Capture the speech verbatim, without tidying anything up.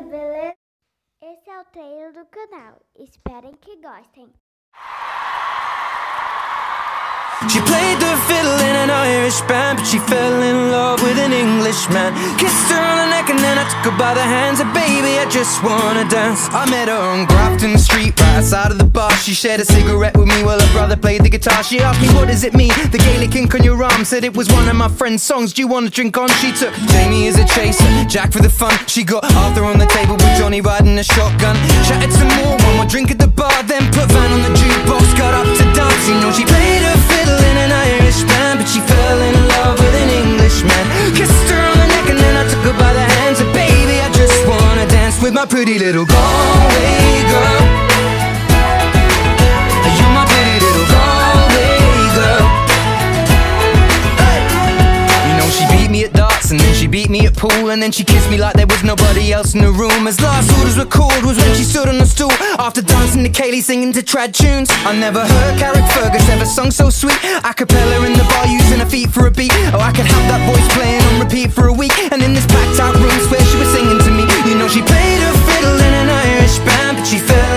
beleza? Esse é o trailer do canal, esperem que gostem. She played the fiddle in an Irish band, but she fell in love with an Englishman. Kissed her on the neck and then I took her by the hands. And baby, I just wanna dance. I met her on Grafton Street, right outside of the bar. She shared a cigarette with me while her brother played the guitar. She asked me, what does it mean, the Gaelic ink on your arm? Said it was one of my friend's songs, do you want to drink on? She took Jamie as a chaser, Jack for the fun. She got Arthur on the table with Johnny riding a shotgun. Chatted some more, one more drink at the bar, then put Van on the jukebox, got up to dance. You know she played her fiddle in an Irish band, but she fell in love with an Englishman. Kissed her on the neck and then I took her by the hands. And baby, I just wanna dance with my pretty little Galway girl. You're my pretty little Galway girl. Hey. You know she beat me at darts and then she beat me at pool, and then she kissed me like there was nobody else in the room. As last orders were called was when she stood on the stool, after dancing to Kaylee singing to trad tunes. I never heard Carrick Fergus ever sung so sweet. A cappella in the bar using her feet for a beat. Oh, I could have that voice playing on repeat for a week. And in this packed out room swear she was singing to me. You know she played her fiddle in an Irish band, but she fell